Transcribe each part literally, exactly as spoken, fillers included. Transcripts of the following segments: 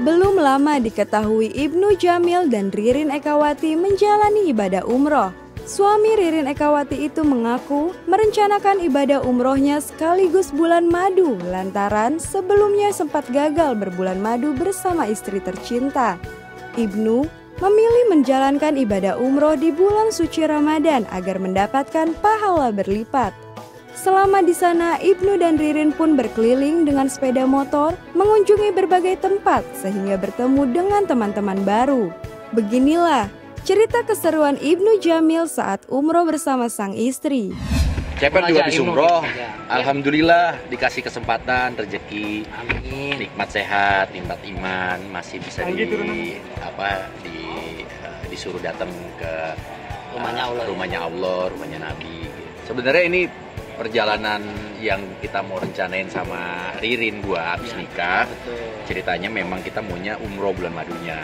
Belum lama diketahui Ibnu Jamil dan Ririn Ekawati menjalani ibadah umroh. Suami Ririn Ekawati itu mengaku merencanakan ibadah umrohnya sekaligus bulan madu lantaran sebelumnya sempat gagal berbulan madu bersama istri tercinta. Ibnu memilih menjalankan ibadah umroh di bulan suci Ramadan agar mendapatkan pahala berlipat. Selama di sana, Ibnu dan Ririn pun berkeliling dengan sepeda motor, mengunjungi berbagai tempat sehingga bertemu dengan teman-teman baru. Beginilah cerita keseruan Ibnu Jamil saat umroh bersama sang istri. Saya kan juga habis umroh, alhamdulillah dikasih kesempatan, rezeki, Amin. nikmat sehat, nikmat iman, masih bisa di apa di uh, disuruh datang ke Rumahnya Allah, uh, rumahnya Allah, rumahnya Nabi. Sebenarnya ini perjalanan yang kita mau rencanain sama Ririn gua habis nikah. Betul. Ceritanya memang kita maunya umroh bulan madunya.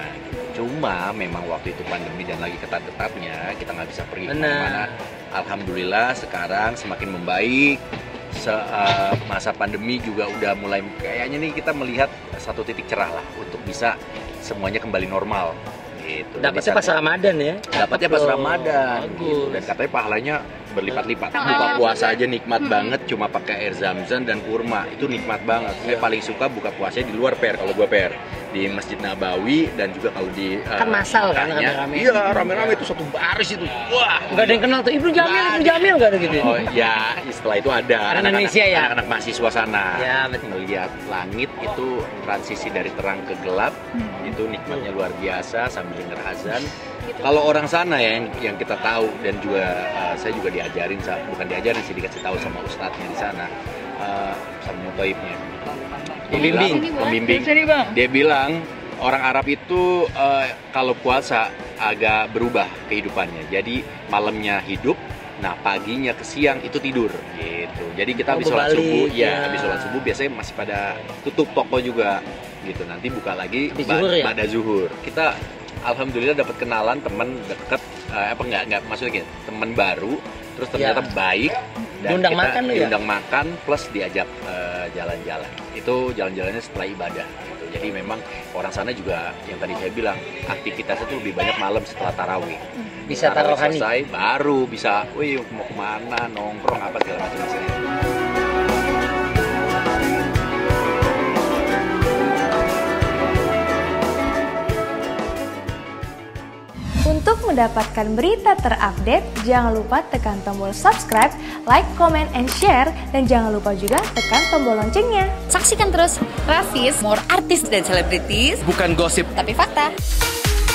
Cuma memang waktu itu pandemi dan lagi ketat-ketatnya kita nggak bisa pergi kemana-mana. Alhamdulillah sekarang semakin membaik. Se uh, masa pandemi juga udah mulai kayaknya nih kita melihat satu titik cerah lah untuk bisa semuanya kembali normal. Gitu. Dapatnya pas Ramadan ya? Dapatnya pas Ramadan. Gitu. Dan katanya pahalanya berlipat-lipat. Buka puasa aja nikmat banget, cuma pakai air zam-zam dan kurma itu nikmat banget. Saya paling suka buka puasanya di luar per, kalau gua per di Masjid Nabawi dan juga kalau di kan uh, masal kan rame-rame. Iya rame-rame itu satu baris itu. Wah, nggak ada yang kenal tuh Ibnu Jamil, Ibnu Jamil nggak ada gitu. Oh ya, setelah itu ada anak Indonesia ya, anak-anak mahasiswa sana. Ya betul. Melihat langit itu transisi dari terang ke gelap, hmm. itu nikmatnya luar biasa sambil dengar azan. Kalau orang sana ya yang, yang kita tahu dan juga uh, saya juga diajarin, bukan diajarin sih, dikasih tahu sama ustadznya di sana, uh, sama mutoibnya. Pembimbing, pembimbing. Dia bilang orang Arab itu uh, kalau puasa agak berubah kehidupannya. Jadi malamnya hidup, nah paginya ke siang itu tidur gitu. Jadi kita habis sholat subuh, ya, ya habis sholat subuh biasanya masih pada tutup toko juga gitu. Nanti buka lagi pada zuhur. Kita alhamdulillah dapat kenalan teman deket, uh, apa enggak enggak maksudnya gitu, teman baru, terus ternyata ya. baik dan diundang kita makan diundang ya? makan plus diajak jalan-jalan. Uh, itu jalan-jalannya setelah ibadah gitu. Jadi memang orang sana juga yang tadi saya bilang aktivitasnya tuh lebih banyak malam setelah tarawih. Bisa tarawih taruhani selesai baru bisa, wih mau kemana, nongkrong apa segala macam. Untuk mendapatkan berita terupdate, jangan lupa tekan tombol subscribe, like, comment, and share, dan jangan lupa juga tekan tombol loncengnya. Saksikan terus Rafis, more artis dan selebritis. Bukan gosip, tapi fakta.